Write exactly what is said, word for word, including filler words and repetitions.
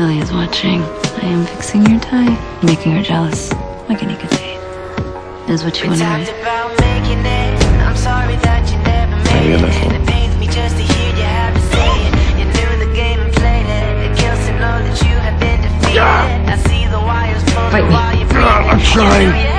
Ellie is watching. I am fixing your tie, making her jealous, like any good date. Is what you want to write. I'm sorry that you never made it. It pains me just to hear you have to say it. You knew the game and played it. It kills to know that you have been defeated. I see the wires pulling while you're breathing. I'm trying.